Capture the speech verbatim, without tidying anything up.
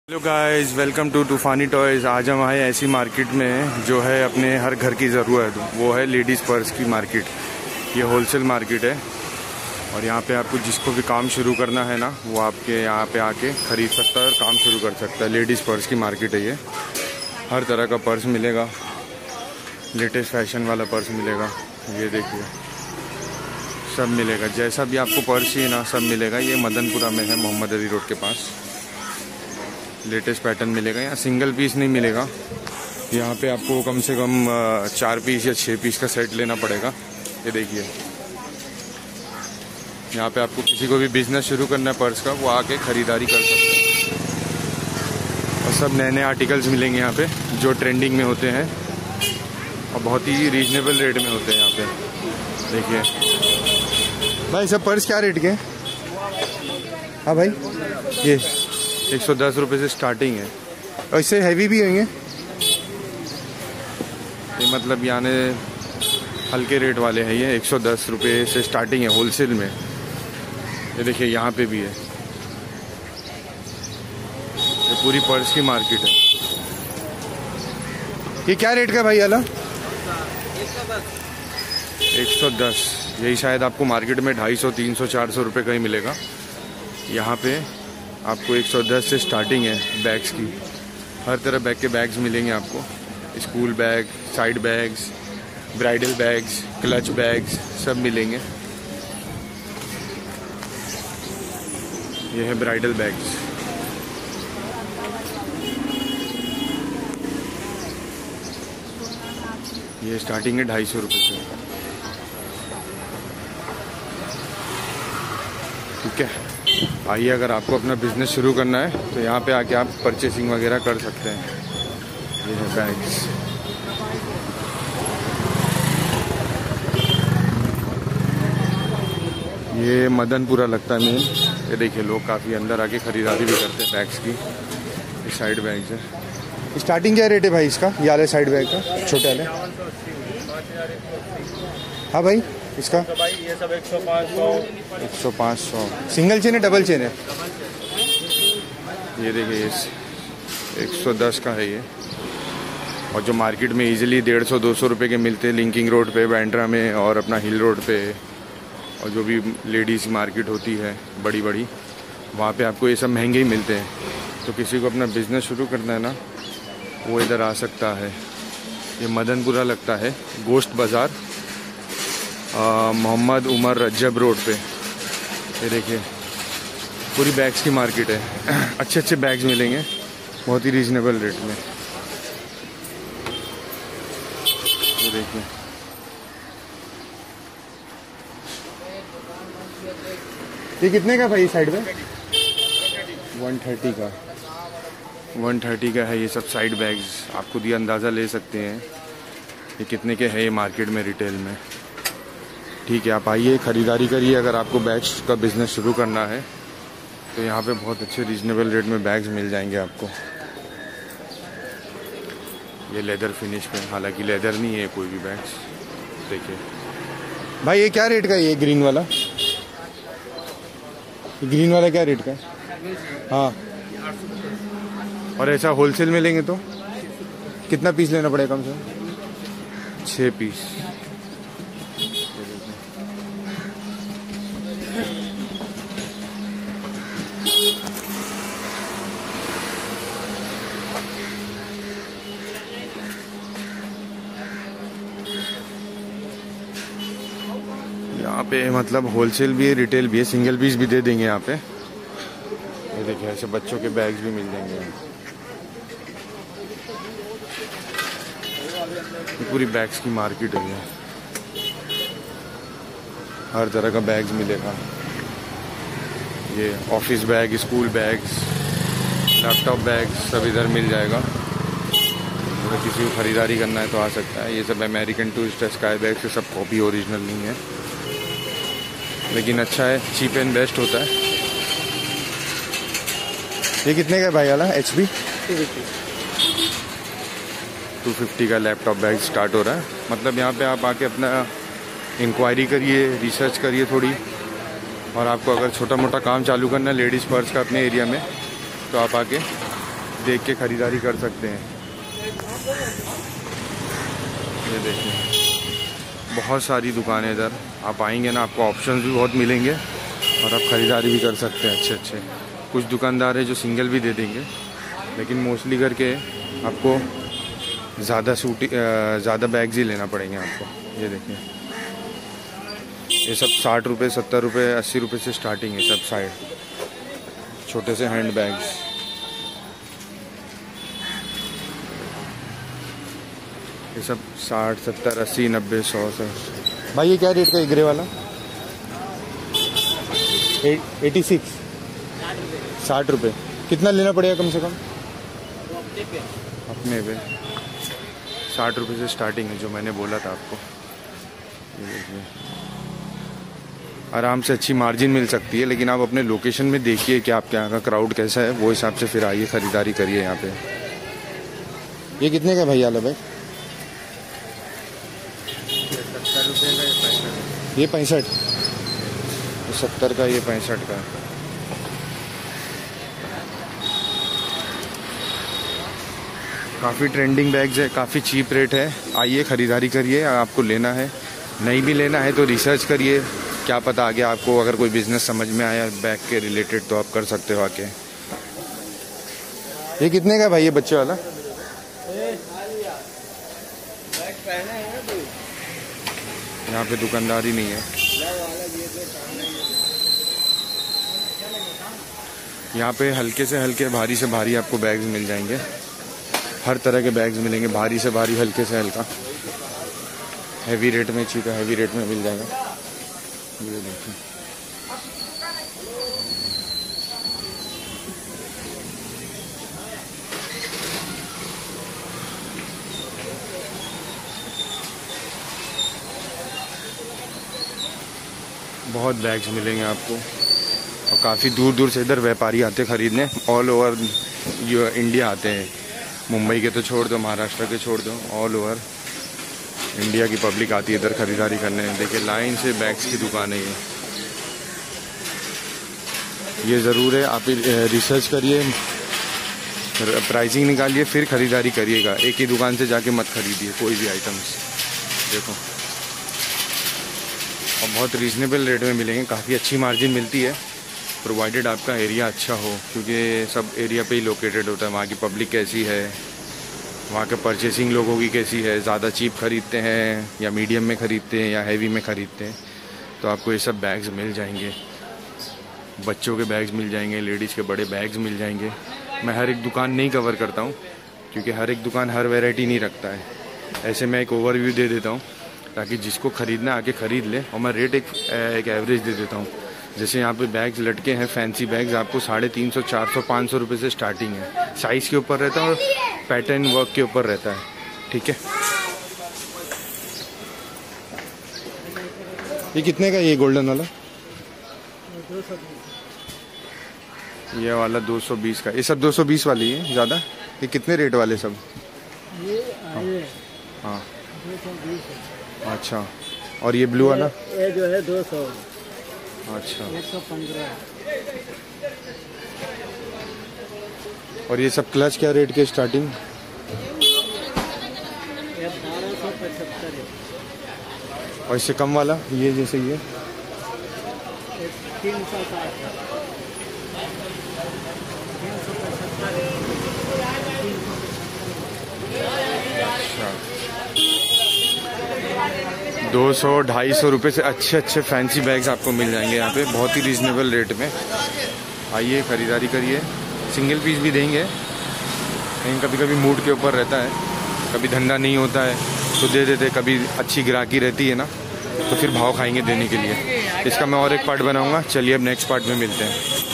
Hello guys, welcome to Toofani toys. आज हम आए ऐसी मार्केट में जो है अपने हर घर की ज़रूरत, वो है लेडीज़ पर्स की मार्केट। ये होलसेल मार्केट है और यहाँ पे आपको जिसको भी काम शुरू करना है ना, वो आपके यहाँ पे आके ख़रीद सकता है और काम शुरू कर सकता है। लेडीज़ पर्स की मार्केट है ये। हर तरह का पर्स मिलेगा, लेटेस्ट फैशन वाला पर्स मिलेगा। ये देखिए, सब मिलेगा, जैसा भी आपको पर्स चाहिए ना सब मिलेगा। ये मदनपुरा में है, मोहम्मद अली रोड के पास। लेटेस्ट पैटर्न मिलेगा, यहाँ सिंगल पीस नहीं मिलेगा। यहाँ पे आपको कम से कम चार पीस या छः पीस का सेट लेना पड़ेगा। ये देखिए, यहाँ पे आपको किसी को भी बिजनेस शुरू करना है पर्स का, वो आके ख़रीदारी कर सकते हैं। और सब नए नए आर्टिकल्स मिलेंगे यहाँ पे जो ट्रेंडिंग में होते हैं और बहुत ही रीजनेबल रेट में होते हैं यहाँ पे। देखिए भाई, सब पर्स क्या रेट के हैं? हाँ भाई, ये एक सौ दस रुपये से स्टार्टिंग है और इससे हैवी भी होंगे। ये मतलब यानी हल्के रेट वाले हैं। ये एक सौ दस रुपये से स्टार्टिंग है होलसेल में। ये देखिए, यहाँ पे भी है। ये पूरी पर्स की मार्केट है। ये क्या रेट का भाई वाला? एक सौ दस। यही शायद आपको मार्केट में ढाई सौ तीन सौ चार सौ रुपये का ही मिलेगा। यहाँ पे आपको एक सौ दस से स्टार्टिंग है बैग्स की। हर तरह बैग के बैग्स मिलेंगे आपको। School bag, side bags, bridal bags, clutch bags, सब मिलेंगे। ये है ब्राइडल बैग्स। ये स्टार्टिंग है ढाई सौ रुपये से। ठीक है, आइए, अगर आपको अपना बिजनेस शुरू करना है तो यहाँ पे आके आप परचेसिंग वगैरह कर सकते हैं। ये है बैग्स। ये मदनपुरा लगता है मेन। ये देखिए, लोग काफ़ी अंदर आके ख़रीदारी भी करते हैं बैग्स की। ये साइड बैग्स है। स्टार्टिंग क्या रेट है भाई इसका? ये वाले साइड बैग का, छोटे वाले? हाँ भाई, इसका तो भाई ये सब एक सौ पाँच सौ एक सौ पाँच सौ सिंगल चेन है, डबल चेन है? ये देखिए, एक सौ दस का है ये। और जो मार्केट में इजीली डेढ़ सौ दो सौ रुपये के मिलते हैं लिंकिंग रोड पे, बैंड्रा में और अपना हिल रोड पे, और जो भी लेडीज़ मार्केट होती है बड़ी बड़ी, वहाँ पे आपको ये सब महंगे ही मिलते हैं। तो किसी को अपना बिजनेस शुरू करना है ना, वो इधर आ सकता है। ये मदनपुरा लगता है, गोश्त बाज़ार, मोहम्मद उमर रज्जब रोड पे। ये देखिए, पूरी बैग्स की मार्केट है। अच्छे अच्छे बैग्स मिलेंगे बहुत ही रीजनेबल रेट में। ये देखिए, ये कितने का भाई साइड में? वन थर्टी का वन थर्टी का है ये सब साइड बैग्स। आप खुद ही अंदाज़ा ले सकते हैं ये कितने के हैं ये मार्केट में, रिटेल में। ठीक है, आप आइए, ख़रीदारी करिए। अगर आपको बैग्स का बिज़नेस शुरू करना है तो यहाँ पे बहुत अच्छे रीजनेबल रेट में बैग्स मिल जाएंगे आपको। ये लेदर फिनिश पे, हालांकि लेदर नहीं है कोई भी बैग्स। देखिए भाई, ये क्या रेट का है? ये ग्रीन वाला, ग्रीन वाला क्या रेट का है? हाँ, और ऐसा होलसेल में लेंगे तो कितना पीस लेना पड़ेगा? कम से कम छः पीस। यहाँ पे मतलब होलसेल भी है, रिटेल भी है, सिंगल पीस भी दे देंगे यहाँ पे। ये देखिए, ऐसे बच्चों के बैग्स भी मिल जाएंगे। ये पूरी बैग्स की मार्केट है। ये हर तरह का बैग्स मिलेगा। ये office bag, school bags, laptop bags, सब इधर मिल जाएगा। अगर किसी को ख़रीदारी करना है तो आ सकता है। ये सब अमेरिकन टूरिस्ट स्काई बैग से सब कॉपी, ओरिजिनल नहीं है, लेकिन अच्छा है, चीप एंड बेस्ट होता है। ये कितने का भाई वाला? एच पी टू फिफ्टी का लैपटॉप बैग स्टार्ट हो रहा है। मतलब यहाँ पे आप आके अपना इंक्वायरी करिए, रिसर्च करिए थोड़ी, और आपको अगर छोटा मोटा काम चालू करना है लेडीज़ पर्स का अपने एरिया में, तो आप आके देख के ख़रीदारी कर सकते हैं। ये देखिए बहुत सारी दुकानें इधर, आप आएंगे ना आपको ऑप्शंस भी बहुत मिलेंगे और आप ख़रीदारी भी कर सकते हैं अच्छे अच्छे। कुछ दुकानदार है जो सिंगल भी दे देंगे, लेकिन मोस्टली करके आपको ज़्यादा सूटी ज़्यादा बैग्स ही लेना पड़ेंगे आपको। ये देखिए ये सब साठ रुपये सत्तर रुपये अस्सी रुपये से स्टार्टिंग है सब साइड, छोटे से हैंड बैग्स। ये सब साठ सत्तर अस्सी नब्बे सौ से। भाई ये क्या रेट का है ग्रे वाला? एटी सिक्स साठ रुपये। कितना लेना पड़ेगा कम से कम? अपने पे साठ रुपये से स्टार्टिंग है जो मैंने बोला था आपको। ये देखिए आराम से अच्छी मार्जिन मिल सकती है, लेकिन आप अपने लोकेशन में देखिए कि आपके यहाँ का क्राउड कैसा है, वो हिसाब से फिर आइए ख़रीदारी करिए यहाँ पे। ये कितने का भैया भाई? सत्तर रुपये का। ये पैंसठ, सत्तर का, ये पैंसठ का। काफ़ी ट्रेंडिंग बैग्स है, काफ़ी चीप रेट है, आइए ख़रीदारी करिए। आपको लेना है, नहीं भी लेना है तो रिसर्च करिए, क्या पता आगे आपको अगर कोई बिज़नेस समझ में आया बैग के रिलेटेड तो आप कर सकते हो आके। ये कितने का भाई ये बच्चे वाला? यहाँ पे दुकानदारी नहीं है। यहाँ पे हल्के से हल्के भारी से भारी आपको बैग्स मिल जाएंगे, हर तरह के बैग्स मिलेंगे, भारी से भारी हल्के से हल्का। हैवी रेट में चाहिए तो हैवी रेट में मिल जाएगा। ये देखिए बहुत बैग्स मिलेंगे आपको, और काफ़ी दूर दूर से इधर व्यापारी आते खरीदने, ऑल ओवर इंडिया आते हैं। मुंबई के तो छोड़ दो, महाराष्ट्र के छोड़ दो, ऑल ओवर इंडिया की पब्लिक आती है इधर ख़रीदारी करने। देखिए लाइन से बैग्स की दुकान है ये ये ज़रूर है आप रिसर्च करिए, प्राइसिंग निकालिए, फिर ख़रीदारी करिएगा। एक ही दुकान से जाके मत खरीदिए कोई भी आइटम्स। देखो और बहुत रीज़नेबल रेट में मिलेंगे, काफ़ी अच्छी मार्जिन मिलती है, प्रोवाइडेड आपका एरिया अच्छा हो, क्योंकि सब एरिया पे ही लोकेटेड होता है। वहाँ की पब्लिक कैसी है, वहाँ के परचेसिंग लोगों की कैसी है, ज़्यादा चीप ख़रीदते हैं या मीडियम में ख़रीदते हैं या हैवी में ख़रीदते हैं, तो आपको ये सब बैग्स मिल जाएंगे। बच्चों के बैग्स मिल जाएंगे, लेडीज़ के बड़े बैग्स मिल जाएंगे। मैं हर एक दुकान नहीं कवर करता हूँ, क्योंकि हर एक दुकान हर वैरायटी नहीं रखता है। ऐसे मैं एक ओवरव्यू दे देता हूँ ताकि जिसको ख़रीदना आके ख़रीद ले, और मैं रेट एक एक एवरेज दे देता हूँ। जैसे यहाँ पे बैग्स लटके हैं, फैंसी बैग्स आपको साढ़े तीन सौ चार सौ पाँच सौ रुपये से स्टार्टिंग है। साइज़ के ऊपर रहता है और पैटर्न वर्क के ऊपर रहता है, ठीक है। ये कितने का ये गोल्डन वाला? ये वाला दो सौ बीस का। ये सब दो सौ बीस वाली है ज़्यादा। ये कितने रेट वाले सब? ये हाँ दो सौ बीस। अच्छा, और ये ब्लू वाला? ये जो है दो सौ। अच्छा, एक सौ पंद्रह। और ये सब क्लच क्या रेट के स्टार्टिंग? ये बारह सौ पचहत्तर है। और इससे कम वाला ये जैसे ये तीन सौ साठ है। तीन सौ पचहत्तर है। दो सौ ढाई सौ रुपये से अच्छे अच्छे फैंसी बैग्स आपको मिल जाएंगे यहाँ पे, बहुत ही रीज़नेबल रेट में। आइए ख़रीदारी करिए, सिंगल पीस भी देंगे, कहीं कभी कभी मूड के ऊपर रहता है, कभी धंधा नहीं होता है तो दे देते, कभी अच्छी ग्राहकी रहती है ना तो फिर भाव खाएंगे देने के लिए। इसका मैं और एक पार्ट बनाऊँगा, चलिए अब नेक्स्ट पार्ट में मिलते हैं।